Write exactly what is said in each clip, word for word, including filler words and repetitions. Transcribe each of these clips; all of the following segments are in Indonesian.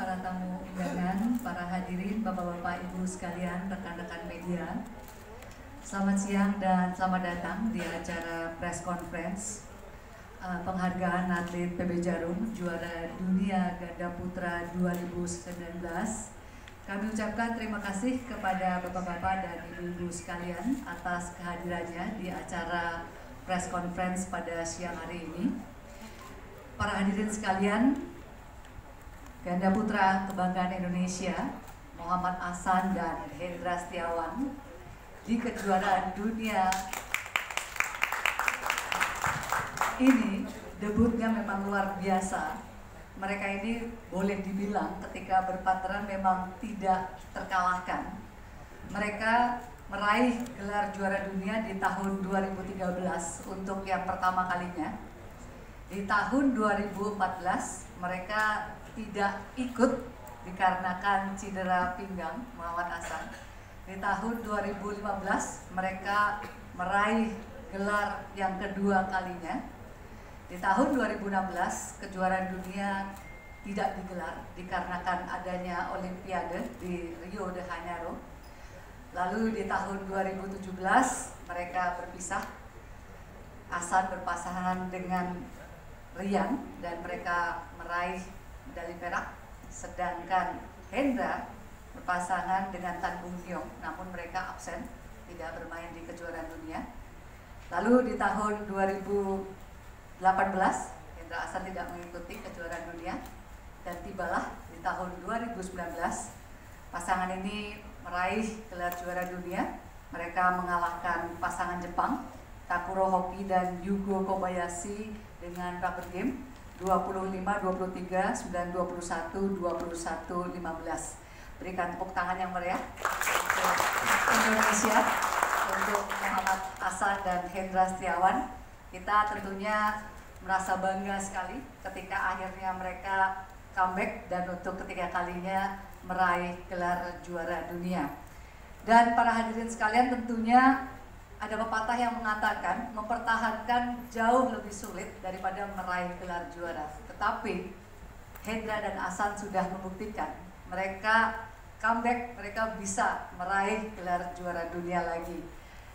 para tamu undangan, para hadirin, bapak-bapak, ibu sekalian, rekan-rekan media. Selamat siang dan selamat datang di acara press conference uh, penghargaan atlet P B Jarum juara dunia ganda putra dua ribu sembilan belas. Kami ucapkan terima kasih kepada bapak-bapak dan ibu-ibu sekalian atas kehadirannya di acara press conference pada siang hari ini. Para hadirin sekalian, ganda putra kebanggaan Indonesia Muhammad Ahsan dan Hendra Setiawan di kejuaraan dunia ini debutnya memang luar biasa. Mereka ini boleh dibilang ketika berpateran memang tidak terkalahkan. Mereka meraih gelar juara dunia di tahun dua ribu tiga belas untuk yang pertama kalinya. Di tahun dua ribu empat belas mereka tidak ikut dikarenakan cedera pinggang Muhammad Ahsan. Di tahun dua ribu lima belas mereka meraih gelar yang kedua kalinya. Di tahun dua ribu enam belas kejuaraan dunia tidak digelar dikarenakan adanya Olimpiade di Rio de Janeiro. Lalu di tahun dua ribu tujuh belas mereka berpisah. Ahsan berpasangan dengan Rian dan mereka meraih medali perak, sedangkan Hendra berpasangan dengan Tan Bung Hyong, namun mereka absen, tidak bermain di kejuaraan dunia. Lalu di tahun dua ribu delapan belas Hendra Ahsan tidak mengikuti kejuaraan dunia, dan tibalah di tahun dua ribu sembilan belas pasangan ini meraih gelar juara dunia. Mereka mengalahkan pasangan Jepang Takuro Hoki dan Yugo Kobayashi dengan rubber game dua puluh lima dua puluh tiga, sembilan dua puluh satu, dua puluh satu lima belas. Berikan tepuk tangan yang meriah untuk Indonesia, untuk Muhammad Ahsan dan Hendra Setiawan. Kita tentunya merasa bangga sekali ketika akhirnya mereka comeback dan untuk ketiga kalinya meraih gelar juara dunia. Dan para hadirin sekalian, tentunya ada pepatah yang mengatakan mempertahankan jauh lebih sulit daripada meraih gelar juara. Tetapi Hendra dan Ahsan sudah membuktikan mereka comeback, mereka bisa meraih gelar juara dunia lagi.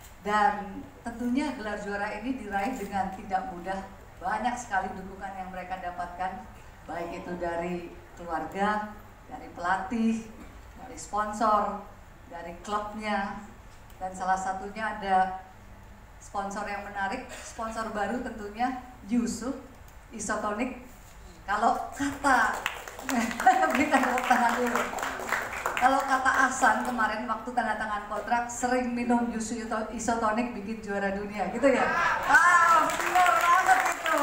Dan tentunya gelar juara ini diraih dengan tidak mudah. Banyak sekali dukungan yang mereka dapatkan, baik itu dari keluarga, dari pelatih, dari sponsor, dari klubnya. Dan salah satunya ada sponsor yang menarik, sponsor baru tentunya Yusuf Isotonic. Kalau kata berikan tepuk tangan dulu. Kalau kata Ahsan kemarin waktu tanda tangan kontrak, sering minum Yusuf Isotonic bikin juara dunia, gitu ya? Ah, benar banget itu.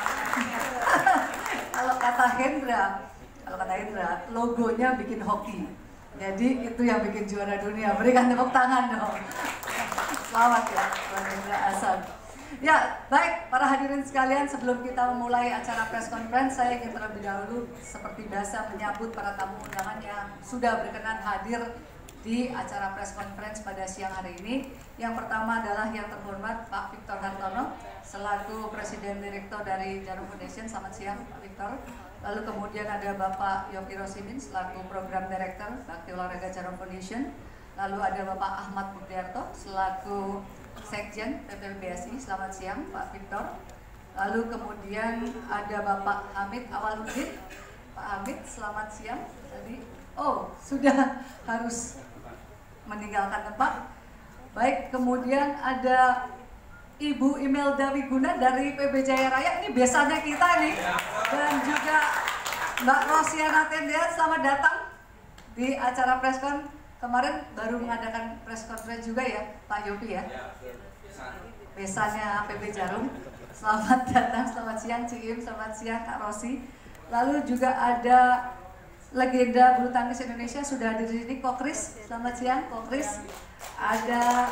Kalau kata Hendra, kalau kata Hendra, logonya bikin hoki. Jadi itu yang bikin juara dunia. Berikan tepuk tangan dong. Selamat ya, buat Hendra Ahsan. Ya, baik para hadirin sekalian, sebelum kita memulai acara press conference, saya ingin terlebih dahulu seperti biasa menyambut para tamu undangan yang sudah berkenan hadir di acara press conference pada siang hari ini. Yang pertama adalah yang terhormat Pak Victor Hartono, selaku Presiden Direktur dari Jarum Foundation. Selamat siang Pak Victor. Lalu kemudian ada Bapak Yogi Rosimin selaku Program Director Bakti Olahraga Jarum Foundation. Lalu ada Bapak Ahmad Budiarto selaku Sekjen P P B S I. Selamat siang Pak Victor. Lalu kemudian ada Bapak Hamid Awaludin. Pak Hamid, selamat siang. Tadi, oh sudah harus meninggalkan tempat. Baik, kemudian ada Ibu Imelda Wiguna dari P B Jaya Raya, ini biasanya kita nih, dan juga Mbak Rosiana Tendian, selamat datang di acara preskon. Kemarin baru mengadakan press conference juga ya Pak Yopi ya, biasanya P B Jarum. Selamat datang, selamat siang Ciim, selamat siang Kak Rosi. Lalu juga ada legenda bulu tangkis Indonesia sudah hadir di sini, Kok Kris. Selamat siang Kok Kris. Ada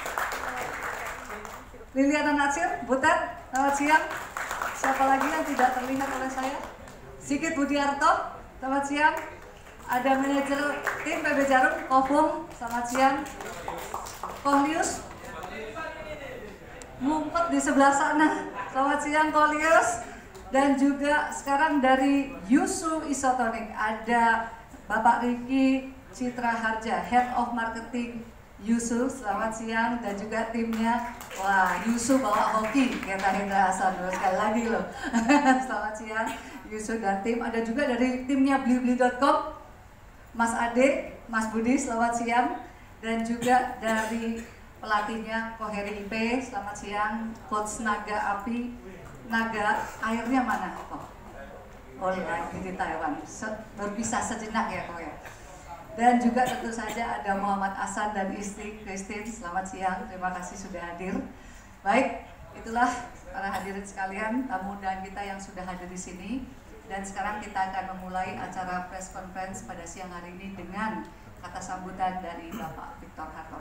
Liliana Natsir, Butet, selamat siang. Siapa lagi yang tidak terlihat oleh saya? Sigit Budiarto, selamat siang. Ada manajer tim P B Jarum, Kofung, selamat siang. Kohlius, ngumpet di sebelah sana, selamat siang Kohlius. Dan juga sekarang dari Yusu Isotonik ada Bapak Riki Citra Harja, Head of Marketing Yusu. Selamat siang. Dan juga timnya, wah Yusu bawa hoki, kata Hendra Hasan sekali lagi loh. Selamat siang Yusu dan tim. Ada juga dari timnya blibli dot com, Mas Ade, Mas Budi, selamat siang. Dan juga dari pelatihnya Koheri I P, selamat siang. Coach Naga Api, Naga, airnya mana? Oh, oh lagi di Taiwan, Se berpisah sejenak ya kok ya. Dan juga tentu saja ada Muhammad Hasan dan istri Christine, selamat siang, terima kasih sudah hadir. Baik, itulah para hadirin sekalian, tamu undangan kita yang sudah hadir di sini. Dan sekarang kita akan memulai acara press conference pada siang hari ini dengan kata sambutan dari Bapak Victor Hartono.